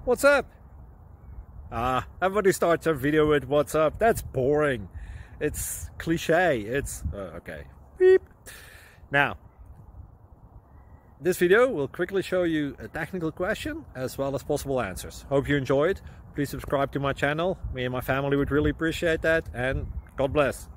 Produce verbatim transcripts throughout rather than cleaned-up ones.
What's up? Ah, everybody starts their video with what's up. That's boring. It's cliche. It's uh, okay. Beep. Now, this video will quickly show you a technical question as well as possible answers. Hope you enjoyed. Please subscribe to my channel. Me and my family would really appreciate that, and God bless.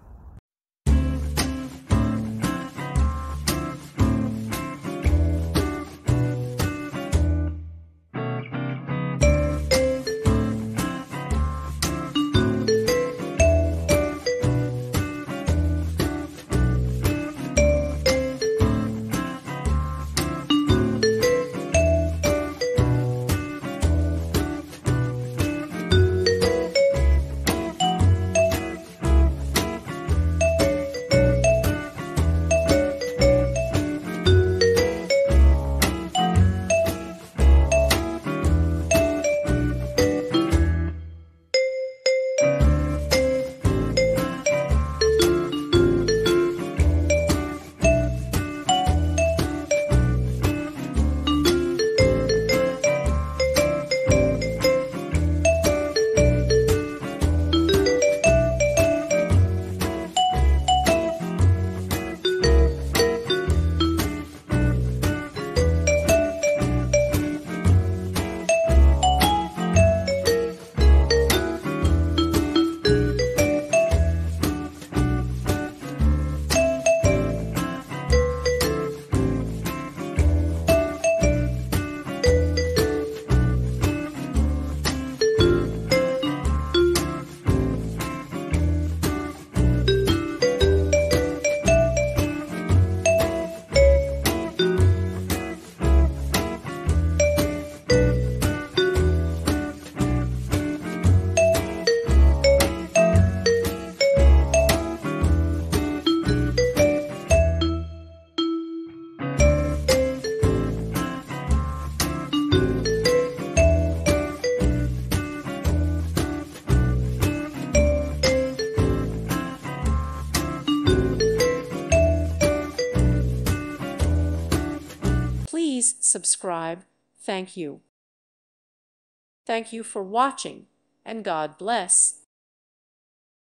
Please subscribe. Thank you. Thank you for watching, and God bless.